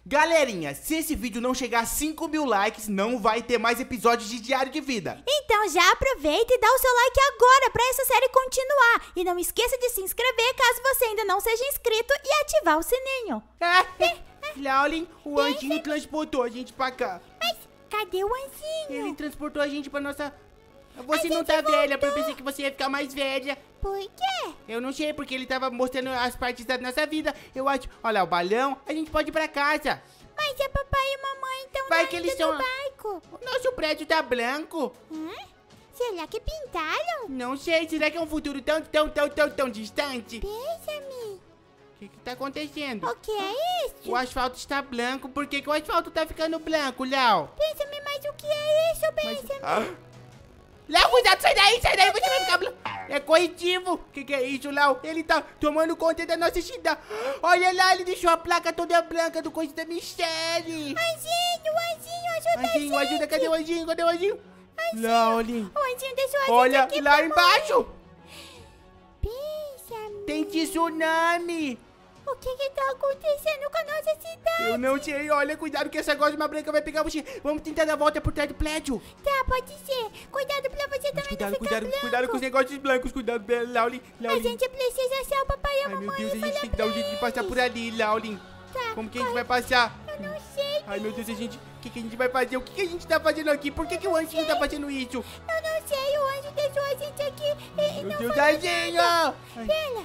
Galerinha, se esse vídeo não chegar a 5 mil likes, não vai ter mais episódios de Diário de Vida. Então já aproveita e dá o seu like agora pra essa série continuar. E não esqueça de se inscrever caso você ainda não seja inscrito e ativar o sininho. Laulin, o anjinho transportou a gente pra cá. Mas cadê o anjinho? Ele transportou a gente pra nossa... Você não tá velha, eu pensei que você ia ficar mais velha. Por quê? Eu não sei, porque ele tava mostrando as partes da nossa vida. Eu acho... Olha lá, o balão, a gente pode ir pra casa. Mas é papai e mamãe estão Vai que eles no são... barco. O nosso prédio tá branco. Será que pintaram? Não sei, será que é um futuro tão distante? Beijo-me. O que tá acontecendo? O que é isso? O asfalto está branco. Por que o asfalto tá ficando branco, Léo? Beijo-me, mas o que é isso, beijo-me? Léo, cuidado, sai daí, você vai ficar branco. É corretivo. O que é isso, Léo? Ele tá tomando conta da nossa cidade. Olha lá, ele deixou a placa toda branca do coisa da Michelle. Anjinho, ajuda a gente. Ajuda, cadê o anjinho? Cadê o anjinho? Laulin. O anjinho deixou a gente Olha, aqui lá pra embaixo. Beijo-me. Tem tsunami. O que tá acontecendo com a nossa cidade? Eu não sei, olha, cuidado que essa gosma branca vai pegar você. Vamos tentar dar a volta por trás do prédio. Tá, pode ser. Cuidado pra você também não ficar branco. Cuidado com os negócios blancos. Cuidado, Laulin. A gente precisa achar o papai e a Ai, mamãe. meu Deus, a e gente falar tem que dar um pra jeito de passar eles. por ali, Laulin. Tá, Como que a gente vai passar? Eu não sei. Ai, meu Deus, o que a gente vai fazer? O que a gente tá fazendo aqui? Por que o anjinho tá fazendo isso? Eu não sei, o anjo deixou a gente aqui e Meu não Deus, falou anjinho! nada. Ai, Bela,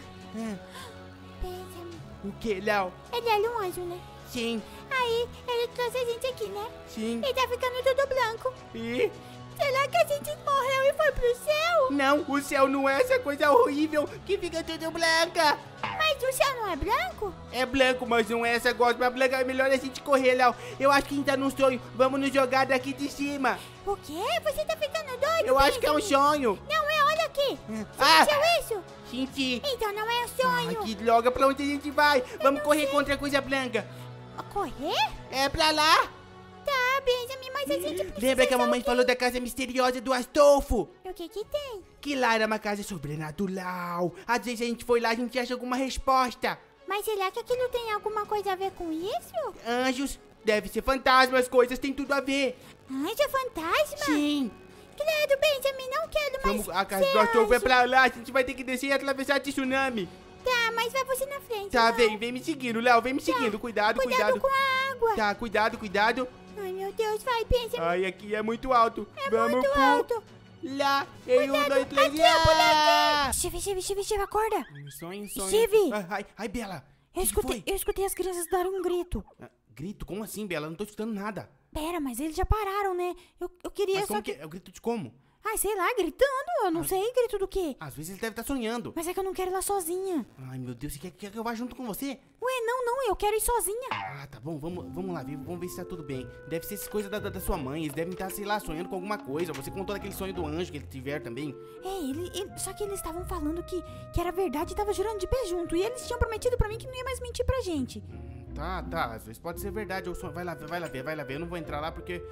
é. beijo-me. O que, Léo? Ele era um anjo, né? Sim, Aí, ele trouxe a gente aqui, né? sim. E tá ficando tudo branco. E... Será que a gente morreu e foi pro céu? Não, o céu não é essa coisa horrível que fica tudo branca. Mas o céu não é branco? É branco, mas não é essa gosma branca. É melhor a gente correr, Léo. Eu acho que a gente tá num sonho. Vamos nos jogar daqui de cima. O quê? Você tá ficando doido? Eu acho que é um Benjamin? sonho. Não é, olha aqui. Ah, Sentiu isso? senti. Então não é um Ai, sonho. que droga, pra onde a gente vai? Vamos correr contra a coisa branca. Correr? É pra lá. Tá, Benjamin, mas a gente precisa... Lembra que a achar mamãe o quê? falou da casa misteriosa do Astolfo? O que que tem? Que lá era uma casa sobrenatural. Às vezes a gente foi lá, a gente acha alguma resposta. Mas será que aquilo tem alguma coisa a ver com isso? Anjos, deve ser fantasmas, coisas tem tudo a ver. Anjo fantasma? Sim. Credo, Benjamin, não quero mais Vamos, a casa ser do Astolfo é anjo. pra lá, a gente vai ter que descer e atravessar o tsunami. Tá, mas vai você na frente. Tá, vai. vem me seguindo, Léo, vem me seguindo. Cuidado, Cuidado com a água. Tá, cuidado. Ai, meu Deus, vai, Benjamin. Ai, aqui é muito alto. É Vamos muito pro... alto. Lá, em um, dois, três, Aqui, ó, pula aqui. Steve, acorda. Sonho. Steve. Ai, Bela. Eu Que foi? escutei as crianças dar um grito. Grito? Como assim, Bela? Eu não tô escutando nada. Pera, mas eles já pararam, né? Eu queria Mas só como que... É o grito de como? Ai, sei lá, gritando. Eu não sei, grito do quê? Às vezes ele deve estar sonhando. Mas é que eu não quero ir lá sozinha. Ai, meu Deus, você quer que eu vá junto com você? Ué, não, eu quero ir sozinha. Ah, tá bom, vamos lá, vamos ver se tá tudo bem. Deve ser essas coisas da sua mãe, eles devem estar, sei lá, sonhando com alguma coisa. Você contou daquele sonho do anjo que ele tiver também. Só que eles estavam falando que era verdade e tava jurando de pé junto. E eles tinham prometido pra mim que não ia mais mentir pra gente. Tá, às vezes pode ser verdade ou sonho. Vai lá ver. Eu não vou entrar lá porque...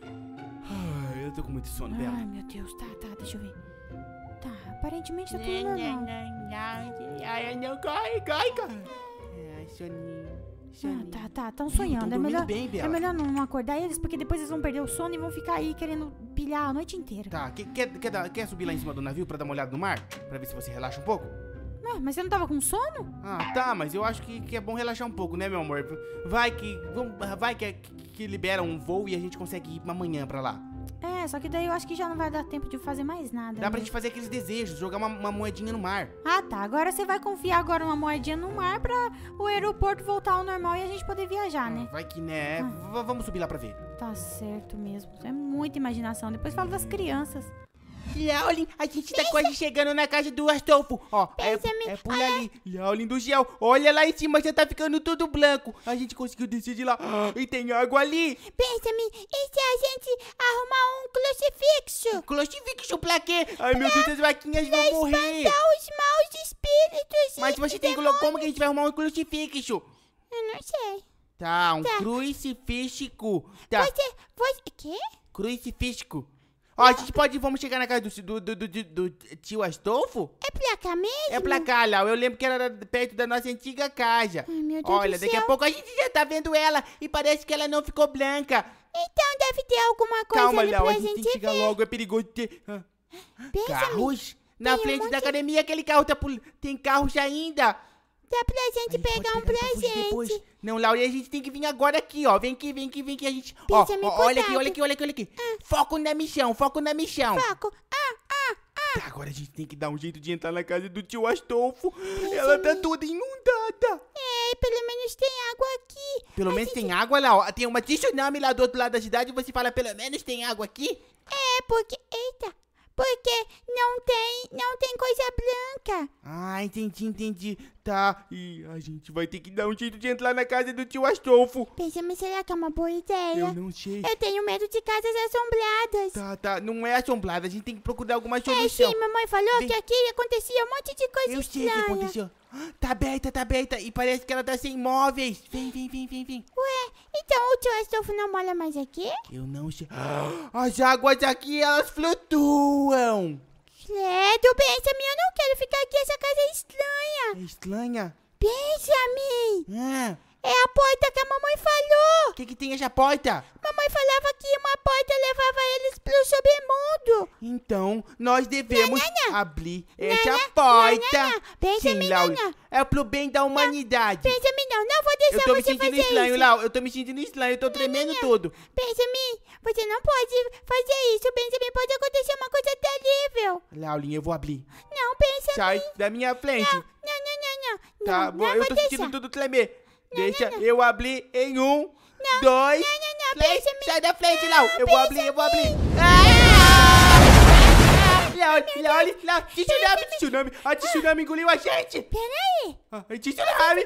Ai, eu tô com muito sono, Bela. Ai, meu Deus, tá, deixa eu ver. Tá, aparentemente tá tudo normal. Ai, não, corre. Ai, soninho. Tão sonhando. tão dormindo bem, Bela. É melhor não acordar eles, porque depois eles vão perder o sono e vão ficar aí querendo pilhar a noite inteira. Tá, quer subir lá em cima do navio pra dar uma olhada no mar? Pra ver se você relaxa um pouco? Ué, mas você não tava com sono? Ah, tá, mas eu acho que é bom relaxar um pouco, né, meu amor? Vai que libera um voo e a gente consegue ir amanhã pra lá. É, só que daí eu acho que já não vai dar tempo de fazer mais nada. Dá pra né? gente fazer aqueles desejos, jogar uma moedinha no mar. Ah, tá. Agora você vai confiar agora uma moedinha no mar pra o aeroporto voltar ao normal e a gente poder viajar, né? Vai que né. Vamos subir lá pra ver. Tá certo mesmo. É muita imaginação. Depois fala das crianças. Laulin, a gente tá quase chegando na casa do Astolfo. Ó, Benjamin, por ali. Laulin do céu, olha lá em cima, já tá ficando tudo branco. A gente conseguiu descer de lá. E tem água ali. Benjamin, e se a gente arrumar um crucifixo? Crucifixo pra quê? Ai, meu Deus, as vaquinhas vão morrer. Espantar os maus espíritos. Mas você tem que colocar... Como que a gente vai arrumar um crucifixo? Eu não sei. Tá, um crucifixo. Tá, Você... Quê? crucifixo. Ó, a gente pode... Vamos chegar na casa do tio Astolfo? É pra cá mesmo? É pra cá, Lau. Eu lembro que era perto da nossa antiga casa. Ai, meu Deus Olha, do daqui a céu. pouco a gente já tá vendo ela e parece que ela não ficou branca. Então deve ter alguma coisa Calma, ali Lau, pra a gente tem que gente chegar ver. logo. É perigoso ter... Benjamin, Carros? Na tem um frente monte da academia, aquele carro tá... Tem carros ainda. dá pra gente pegar um presente. Não, Laura, a gente tem que vir agora aqui, ó. Vem aqui, a gente... Ó, Benjamin, olha aqui, cuidado. olha aqui. Foco na missão, foco na missão. Foco. Tá, agora a gente tem que dar um jeito de entrar na casa do tio Astolfo. Ela tá toda inundada. É, pelo menos tem água aqui. Pelo menos tem água lá, ó. Tem uma tsunami lá do outro lado da cidade e você fala, pelo menos tem água aqui? É, porque... Eita. Porque não tem coisa branca. Ah, entendi. Tá, e a gente vai ter que dar um jeito de entrar na casa do tio Astolfo. Benjamin, será que é uma boa ideia? Eu não sei. Eu tenho medo de casas assombradas. Tá, não é assombrada, a gente tem que procurar alguma É, solução. sim, mamãe falou Vem. que aqui acontecia um monte de coisa Eu sei o que estranha. aconteceu. Tá aberta. E parece que ela tá sem móveis. Vem. Ué, então o tio Astolfo não mora mais aqui? Eu não sei. As águas aqui, elas flutuam. Credo, Benjamin, eu não quero ficar aqui, essa casa é estranha. É estranha? Benjamin, Ah, é a porta que a mamãe falou. o que tem essa porta? Mamãe falava que uma porta levava eles pro submundo. Então, nós devemos Não. abrir essa Não. porta. Benjamin, Sim, Lau. não. É pro bem da humanidade. Benjamin, não vou Eu deixar tô me você sentindo fazer estranho, isso. Lau. Eu tô me sentindo estranho, eu tô tremendo todo. Benjamin, você não pode fazer isso. Benjamin, pode acontecer uma coisa terrível. Laulinha, eu vou abrir. Não, Benjamin. Sai da minha frente. Não. Tá, Não, bom, não eu vou tô deixar. sentindo tudo tremer. Deixa eu abrir em 1, 2, não, 3. Benjamin. Sai da frente, Lau. Eu vou abrir. Lau, tsunami. A tsunami engoliu a gente. Peraí. Tsunami.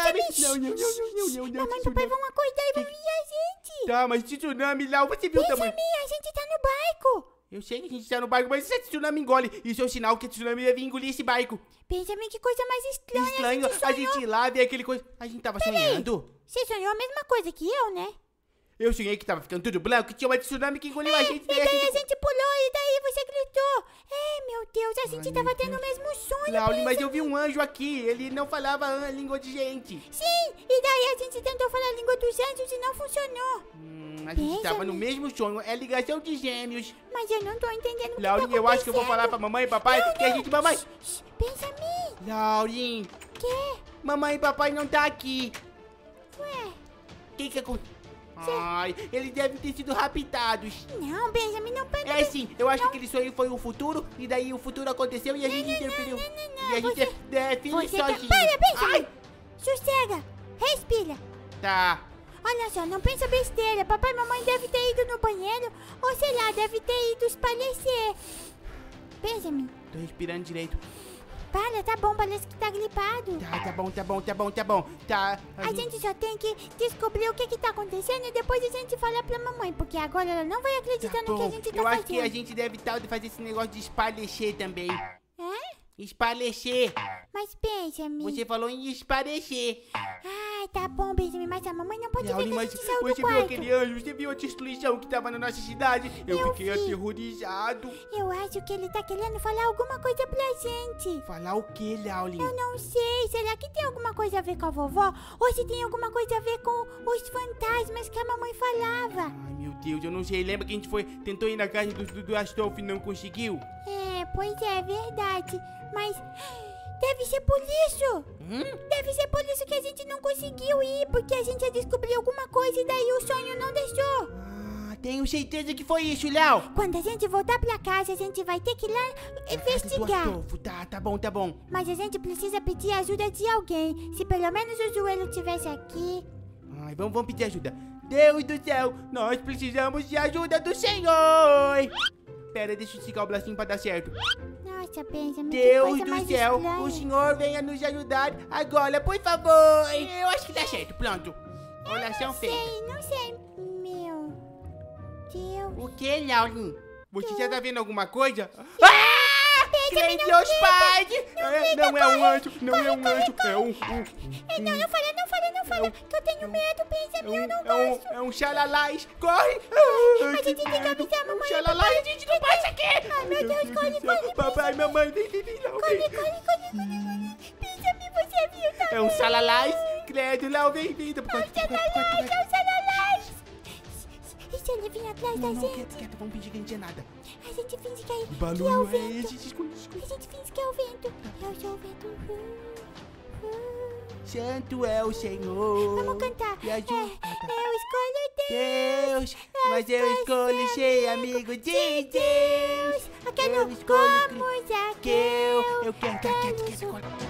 Benjamin, Não. mamãe e papai vão acordar e vão vir a gente. Tá, mas tsunami, Lau, você viu o tamanho? Benjamin, a gente tá no barco. Eu sei que a gente tá no barco, mas esse tsunami engole. Isso é um sinal que a tsunami deve engolir esse barco. Benjamin, que coisa mais estranha. Estranho, a gente lá vê aquele coisa. A gente tava sonhando. Você sonhou a mesma coisa que eu, né? Eu sonhei que tava ficando tudo branco, que tinha uma tsunami que engoliu a gente. E daí a gente pulou e daí você gritou. Meu Deus, a gente tava tendo o mesmo sonho. Lauli, mas eu vi um anjo aqui. Ele não falava a língua de gente. Sim, e daí a gente tentou falar a língua dos anjos e não funcionou. A gente tava no mesmo sonho. É ligação de gêmeos. Mas eu não tô entendendo o que Laurinha, tá eu acho que eu vou falar pra mamãe e papai que a gente... Mamãe! Benjamin, Laurinha, que? mamãe e papai não tá aqui. Ué, O que aconteceu? Ai, eles devem ter sido raptados. não, Benjamin, não pode. É sim, eu acho que aquele sonho foi o futuro. E daí o futuro aconteceu e a gente interferiu. E a gente é filho Você tá... sozinho. Para, Benjamin. Ai, Sossega, respira. tá. Olha só, não pensa besteira. Papai e mamãe devem ter ido no banheiro. Ou sei lá, deve ter ido espalhecer. Benjamin, Tô respirando direito. para, tá bom, parece que tá gripado. Tá bom. Tá. A gente só tem que descobrir o que tá acontecendo e depois a gente fala pra mamãe, porque agora ela não vai acreditar no que a gente tá Eu fazendo. acho que a gente deve fazer esse negócio de espalhecer também. É? Espalhecer. Mas Benjamin... Você falou em espalhecer. Ai, tá bom, Benjamin, mas a mamãe não pode ver que a Mas gente saiu do você viu quarto. aquele anjo? Você viu a destruição que tava na nossa cidade? Eu fiquei vi. aterrorizado. Eu acho que ele tá querendo falar alguma coisa pra gente. Falar o que, Laulin? Eu não sei, será que tem alguma coisa a ver com a vovó? Ou se tem alguma coisa a ver com os fantasmas que a mamãe falava? Ai, meu Deus, eu não sei. Lembra que a gente tentou ir na casa do Astolfo e não conseguiu? É, pois é, verdade. Mas deve ser por isso. Deve ser por isso que a gente não conseguiu ir, porque a gente ia descobrir alguma coisa e daí o sonho não deixou. Tenho certeza que foi isso, Léo. Quando a gente voltar pra casa, a gente vai ter que ir lá investigar. Tá bom. Mas a gente precisa pedir ajuda de alguém. Se pelo menos o joelho estivesse aqui. Ai, vamos pedir ajuda. Deus do céu, nós precisamos de ajuda do Senhor. Pera, deixa eu esticar o bracinho pra dar certo. Nossa, Benjamin, que Deus coisa do mais céu, estranha. o Senhor venha nos ajudar agora, por favor. Eu acho que dá certo, pronto. Oração feita. Não sei, meu Deus. O que, Laurin? Você já tá vendo alguma coisa? Benjamin, credo, Deus Pai. Não é um anjo, não é um anjo. Não fala. Que eu tenho medo, Benjamin, eu não gosto. É um xalalás. Corre. A gente tem que avisar a mamãe. Xalalás, a gente não passa aqui. Ai, meu Deus, corre. Papai, mamãe, vem. Corre. Benjamin, você viu, tá? É um xalalás. Credo, Léo, vem. É um xalalás. E se ele vir atrás da gente? Quieto, vamos fingir que a gente é nada. A gente finge que é o Barulho é vento. esse, esconde. A gente finge que é o vento. Eu sou o vento. Santo é o Senhor. Vamos cantar. E ajuda. Eu escolho Deus, mas eu escolho ser amigo de Deus. Eu quero Eu escolho como Zaqueu. Eu quero.